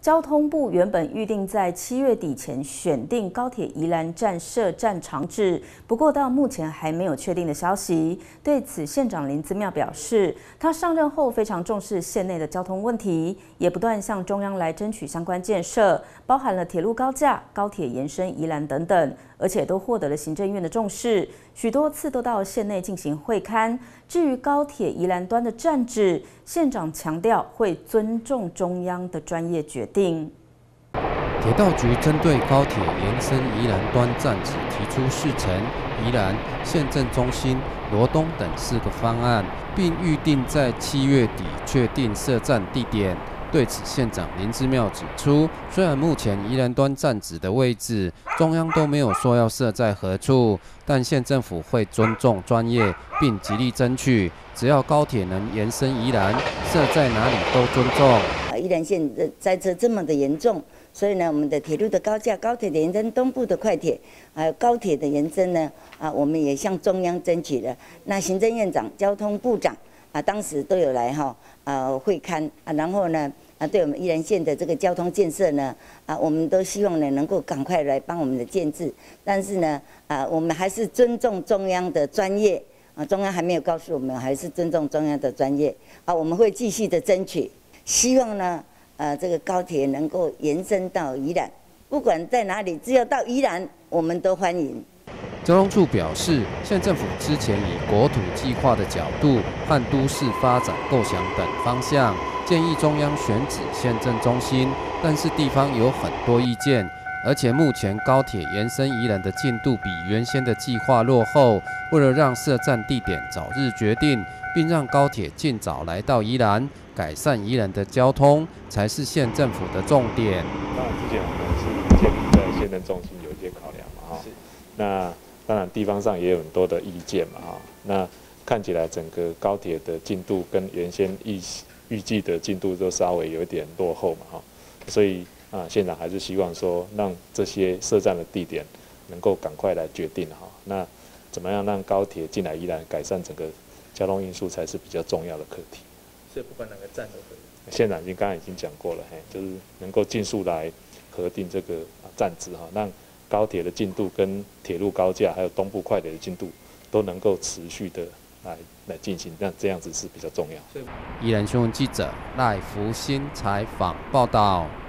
交通部原本预定在7月底前选定高铁宜兰站设站场址，不过到目前还没有确定的消息。对此，县长林姿妙表示，他上任后非常重视县内的交通问题，也不断向中央来争取相关建设，包含了铁路高架、高铁延伸宜兰等等，而且都获得了行政院的重视，许多次都到县内进行会勘。至于高铁宜兰端的站址，县长强调会尊重中央的专业决定。 铁道局针对高铁延伸宜兰端站址提出市城、宜兰、县政中心、罗东等4个方案，并预定在7月底确定设站地点。对此，县长林姿妙指出，虽然目前宜兰端站址的位置中央都没有说要设在何处，但县政府会尊重专业，并极力争取，只要高铁能延伸宜兰，设在哪里都尊重。 宜兰县的塞车这么的严重，所以呢，我们的铁路的高架、高铁的延伸、东部的快铁，还有高铁的延伸呢，我们也向中央争取了。那行政院长、交通部长当时都有来会勘然后呢。对我们宜兰县的这个交通建设呢，我们都希望呢能够赶快来帮我们的建制，但是呢，我们还是尊重中央的专业中央还没有告诉我们，还是尊重中央的专业我们会继续的争取，希望呢，这个高铁能够延伸到宜兰，不管在哪里，只要到宜兰，我们都欢迎。 交通处表示，县政府之前以国土计划的角度和都市发展构想等方向，建议中央选址县政中心，但是地方有很多意见，而且目前高铁延伸宜兰的进度比原先的计划落后。为了让设站地点早日决定，并让高铁尽早来到宜兰，改善宜兰的交通，才是县政府的重点。 当然，之前我们是建立在县政中心有一些考量嘛，那当然地方上也有很多的意见嘛，那看起来整个高铁的进度跟原先预计的进度都稍微有一点落后嘛，所以县长还是希望说让这些设站的地点能够赶快来决定那怎么样让高铁进来宜兰，改善整个交通运输才是比较重要的课题。 所以不管哪个站都可以。 县长刚才已经讲过了，就是能够尽速来核定这个站址让高铁的进度跟铁路高架还有东部快铁的进度都能够持续的来进行，那这样子是比较重要。 宜兰新闻记者赖福新采访报道。